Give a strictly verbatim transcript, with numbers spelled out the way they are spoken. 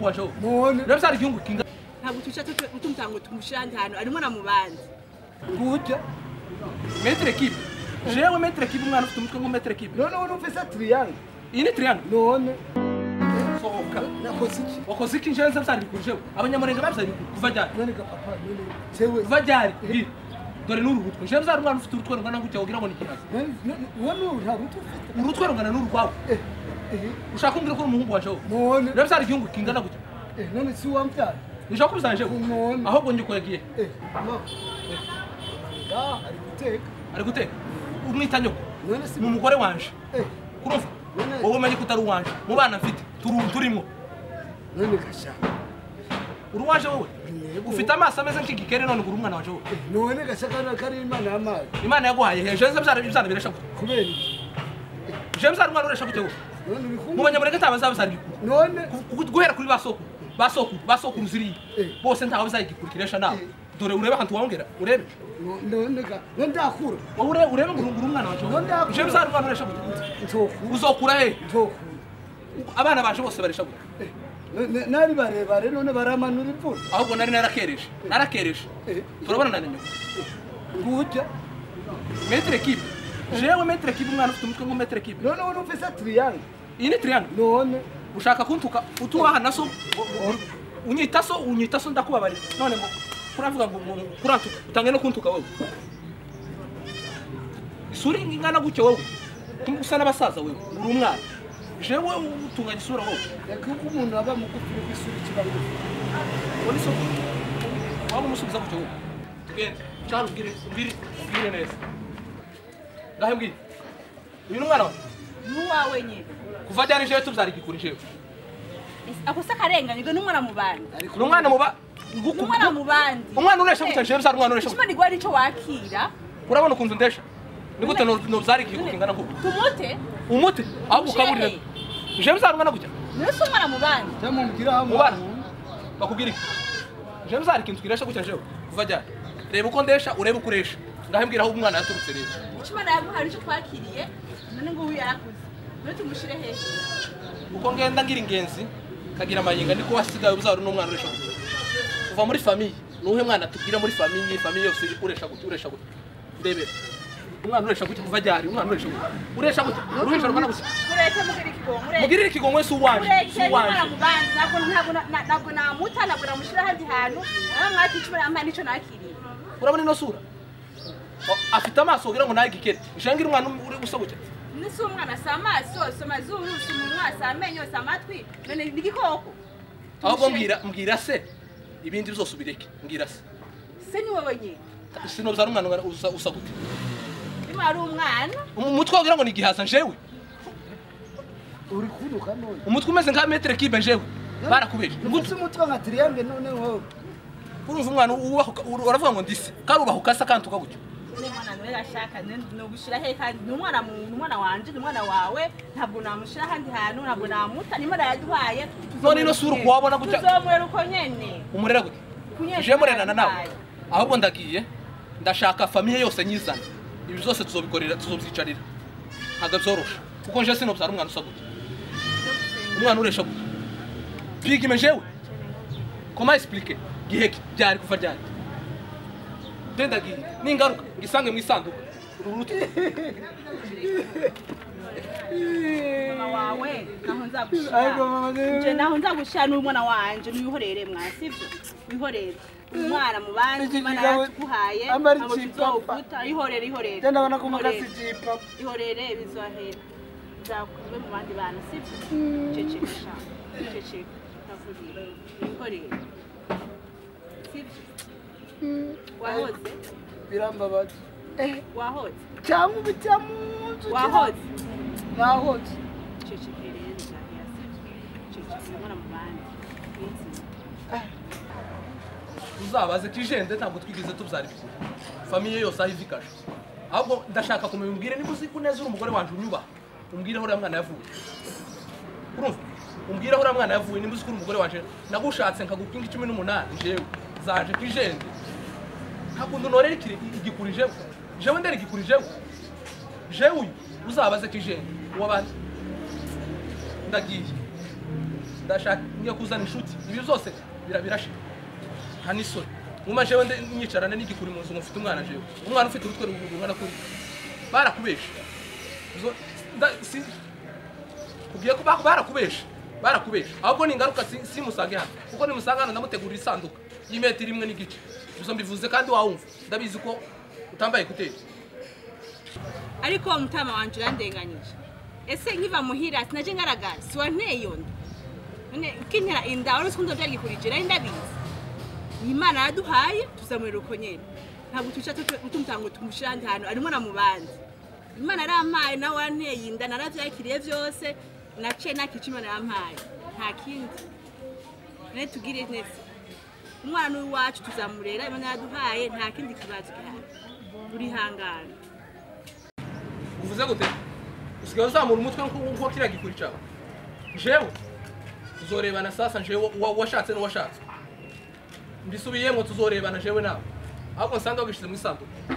waje none nabyari igihugu kinga ntabwo tuchatse utumtango tumushirande hano arimo na mubandi gute metre kipe jewe metre kipe umwana ufite umutwe ngo metre kipe none wowe ufise triangle iyi ni triangle none sohoka nakoze iki wakoze iki njenze byari bikujeho abanyamurenge babyari kuva ryari none ga papa none sewe kuva ryari bwira dore n'urutwe nje byari umwana ufite urutwe rungana gutya ugira ngo ni kibazo wowe nta rutu ufite urutwe rungana n'urwawe eh eh ushaka kumbwira ko umuhungu waje none nabyari igihugu kingana gutya eh none si wambyara nishaka kubizanje none ahubwo njye yagiye eh no ah ari guteka ari guteka umwita nyoko none si mu mugore wanje eh kurumva wowe umenye ko utari uwanje mu bana mfite turimo none gasha uruwaje wowe ufite amaso ameze nk'igikere none uri umwana waje wowe none gasha kana kari imana y'amazi imana yaguhaye hejuru nze byara byana biresha gute kubera iki je byara umwana uresha gute wowe none uri mu banyamurenge tabazaba bizari none guhera kuri basoko basoko basoko ruziri bose ntaho bizayigikurikirasha nawe dore urebe ahantu wongera urebe none ga none ndakura wowe urebe ngo uri umwana waje wowe je byara umwana uresha gute ntokura uzokura he ntokura abana baje bose baresha gute nari barebare none baramanura imvura ahubwo nari narakereje narakereje turabona na nyoko gute metre kipe jewe metre kipe umwana ufite umutwe ngo metre kipe none wowe ufise triangle iyi ni triangle none ushaka kuntuka utubaha naso unyita so unyita so ndakubabarira none ngo kuravuga ngo kurantuka utange no kuntuka wowe isuri ingana gutyo wowe usa n'abasaza wewe uri umwana jewe utunganya isura wowe reka uko umuntu aba mugufi uri kwisura ikibango woni so waba umusubiza gutyo wowe tugende cyane ubwire ubwire ubwire neza ngahe mbwire uyu ni umwana wawe nuwawe nyine kuva ryari jewe tubyari gikuri jewe ako se karenganyirwe n'umwana mu bandi ni umwana muba umwana mu bandi umwana uresha gutya jewe byari umwana uresha kimwe nigwa nico wakira urabona ukuntu ndesha ni gute no byari igihugu kingana ngo tumute umuti ahubwo ukaburira jewe byari umwana gutya nese umwana mu bandi cyamubwira hamwe mubana bakubwira iki jewe byari ikintu kiresha gutya jewe kuva ryari reba uko ndesha urebe uko uresha ngahembwira aho umwana yaturutse rero ikimana yaguhaye icyo twakiriye none ngo yarakuze none tumushire hejuru uko ngenda ngira ingenzi kagira amayinga niko wasigaye uzaro n'umwana uresha gutya kuva muri famille nuhe mwana tugira muri famille famille yose uresha gutya uresha gutya ndebe umwana uresha gutya kuva ryari umwana uresha gutya uresha gutya uresha rukana gutya mureke mugire ikigongwe mugirire ikigongwe su wanje su wanje ntabwo ntabwo ntabwo namuta ntabwo namushira handi hantu nawe mwati icyo barampaye nico nakiriye urabona ino sura afite amaso ugira ngo naye gikete ishangira umwana uri gusobukira nisi umwana sa amaso sa mazuru sa umunwa sa amenyo sa amatwi none nigikoko ahubwo mbwira mbwira se ibindi byose ubireke mbwira se se ni wowe nyine sino byari umwana usa usa gute bima ari umwana umutwe ugira ngo ni gihaza njewe uri kuruka none umutwe umeze nka metre kibe njewe barakubeje ngutse umutwe nka triangle none wowe urumva umwana uravuga ngo ndise karubaho kasa kantuka gutyo ne mwana nwe gashaka no gushira he kandi numwana mu numwana wanje numwana wawe ntabwo namushira handi hantu ntabwo namuta nimara yaduhaye none ino sura kuwabona gutya tuzomwera uko nyene umurera gute je murena nawe ahubwo ndagiye ndashaka famille yose nyizana ibi byose tuzobikorera tuzobyicarira ntabwo byorosha kuko nje sino byara umwana usa gute umwana uresha gute bigime jewe comment expliquer giheke byari kuva ryari dendagiye ningaruka ngisange mu isanduku ururuti mama wawe naho nzagushira je naho nzagushira n'umwana wanje n'uyihorere mwasivyo wihorere umwana mu bandi mana yakuhaye abo tuzoguta ihorere ihorere tenda bana ko makasi jipa ihorere bizohera zakuzwe mu bandi bana sivyo cecekesha ceceka nakuriye ihorere sivyo wahoze birambabaza eh wahoze cyangwa ubicyamunzu wahoze nahoze cecekereza ya cecekera mwana mu bandi uzabaze kijende ntabwo twigize tubyari bikuru famille yose aho ivikashe ahubwo ndashaka kumenya umbwire niba uzi kuneza uri umugore wanje unyuba umbwire aho uriya mwana yavuye urumva umbwire aho uriya mwana yavuye niba uzi ko uri umugore wanje nagushatse nkagukinga cumi n'umunani jewe zaje kijende ntabwo ndonorera igikuri jewe jewe ndera igikuri jewe jewe uyu uzabaze kijende uwabandi ndagiye ndashaka ngiye kuzana inshuti ibi byose birabirashe hani sore muma jewe nyicarane n'igikuri mu nzu mufite umwana jewe umwana ufite urutwe rungana kuri barakubesha zo si kugiye kuba barakubesha barakubesha ahubwo ni ingaruka si musange hano kuko ni musanga hano ndamutegurira isanduka y'imetero imwe n'igice bizo mbivuze kandi wawumva ndabizi ko utambaye kuteri ariko umutama wanje urandenganyije ese nkiva muhira sinaje ngaragara si wanteye yonda none ukintera inda wari ukunze byagikurikira ndabizi Imana yaduhaye tuzamurira uko nyene ntabwo tuca tumutanga tumushira handi hano arimo na mubanzi Imana arampaye na wanteye inda naravyakiriye byose nace nakica Imana yampaye nta kindi ne tugire neza umwana n'uyu wacu tuzamurera Imana yaduhaye nta kindi kibazo gihari uri hangana uvuze gute usigaye uzamura umutwe nko kira gikurikira jewe tuzorebana sasa jewe washatse no washatse mbisubiyemo tuzorebana jewe nawe ahubwo nsanga bagishize mu isanduku